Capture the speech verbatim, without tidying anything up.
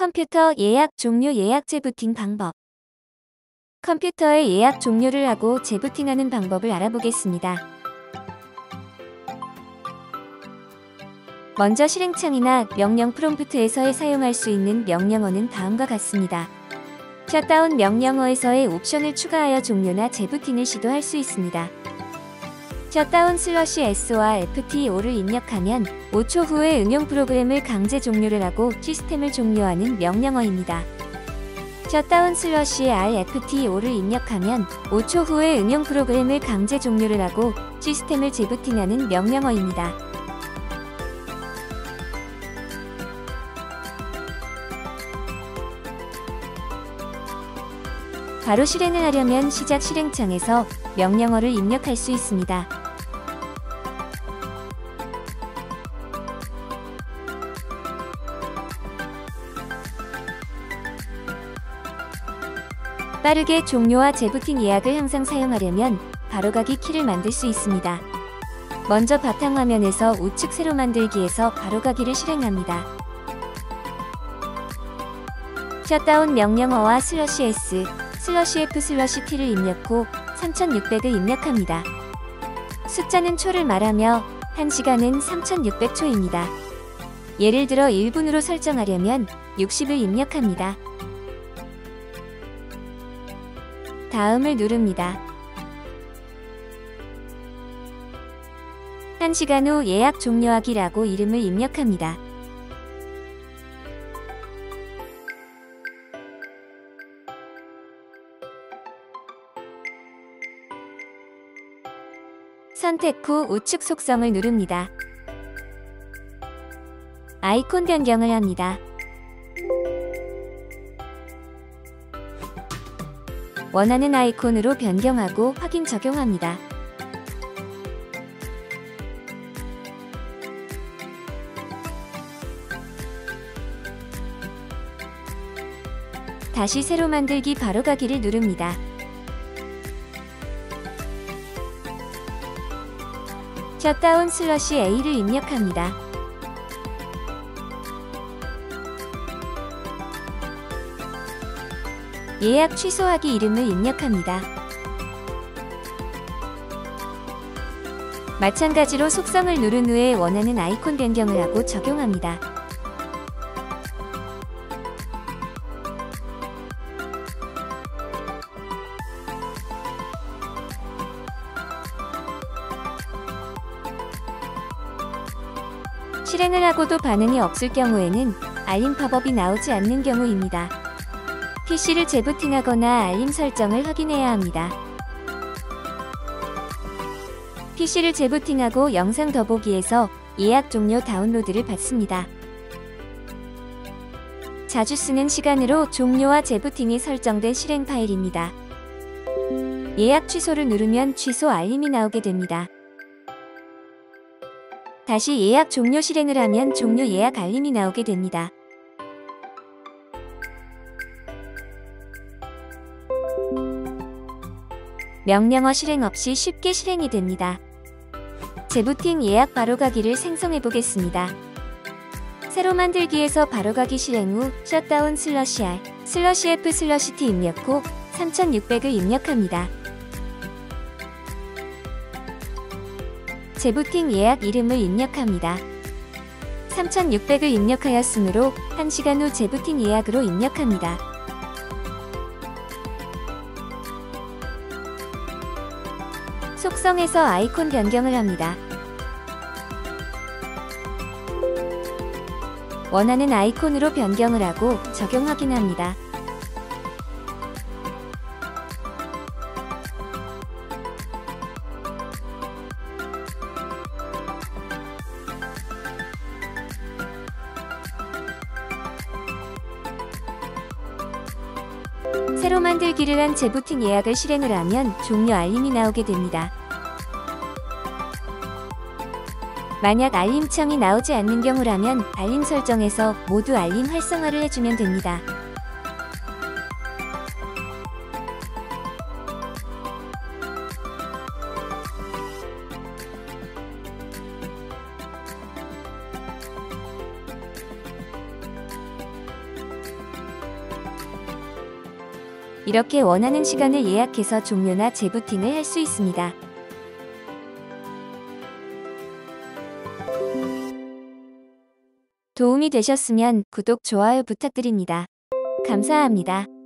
컴퓨터 예약 종료 예약 재부팅 방법. 컴퓨터에 예약 종료를 하고 재부팅하는 방법을 알아보겠습니다. 먼저 실행창이나 명령 프롬프트에서의 사용할 수 있는 명령어는 다음과 같습니다. 셧다운 명령어에서의 옵션을 추가하여 종료나 재부팅을 시도할 수 있습니다. 셧다운 슬러시 S와 에프티오를 입력하면 오 초 후에 응용 프로그램을 강제 종료를 하고 시스템을 종료하는 명령어입니다. 셧다운 슬러시 R 에프티오를 입력하면 오 초 후에 응용 프로그램을 강제 종료를 하고 시스템을 재부팅하는 명령어입니다. 바로 실행을 하려면 시작 실행창에서 명령어를 입력할 수 있습니다. 빠르게 종료와 재부팅 예약을 항상 사용하려면 바로가기 키를 만들 수 있습니다. 먼저 바탕화면에서 우측 세로 만들기에서 바로가기를 실행합니다. 셧다운 명령어와 슬러시 S, 슬러시 F 슬러시 T를 입력 후 삼천육백을 입력합니다. 숫자는 초를 말하며 한 시간은 삼천육백 초입니다. 예를 들어 일 분으로 설정하려면 육십을 입력합니다. 다음을 누릅니다. 한 시간 후 예약 종료하기라고 이름을 입력합니다. 선택 후 우측 속성을 누릅니다. 아이콘 변경을 합니다. 원하는 아이콘으로 변경하고 확인 적용합니다. 다시 새로 만들기 바로가기를 누릅니다. 셧다운 슬러시 A를 입력합니다. 예약 취소하기 이름을 입력합니다. 마찬가지로 속성을 누른 후에 원하는 아이콘 변경을 하고 적용합니다. 실행을 하고도 반응이 없을 경우에는 알림 팝업이 나오지 않는 경우입니다. 피시를 재부팅하거나 알림 설정을 확인해야 합니다. 피시를 재부팅하고 영상 더보기에서 예약 종료 다운로드를 받습니다. 자주 쓰는 시간으로 종료와 재부팅이 설정된 실행 파일입니다. 예약 취소를 누르면 취소 알림이 나오게 됩니다. 다시 예약 종료 실행을 하면 종료 예약 알림이 나오게 됩니다. 명령어 실행 없이 쉽게 실행이 됩니다. 재부팅 예약 바로가기를 생성해 보겠습니다. 새로 만들기에서 바로가기 실행 후 셧다운 슬러시 R, 슬러시 F 슬러시 T 입력 후 삼천육백을 입력합니다. 재부팅 예약 이름을 입력합니다. 삼천육백을 입력하였으므로 한 시간 후 재부팅 예약으로 입력합니다. 속성에서 아이콘 변경을 합니다. 원하는 아이콘으로 변경을 하고 적용 확인합니다. 새로 만들기를 한 재부팅 예약을 실행을 하면 종료 알림이 나오게 됩니다. 만약 알림창이 나오지 않는 경우라면 알림 설정에서 모두 알림 활성화를 해주면 됩니다. 이렇게 원하는 시간을 예약해서 종료나 재부팅을 할 수 있습니다. 도움이 되셨으면 구독, 좋아요 부탁드립니다. 감사합니다.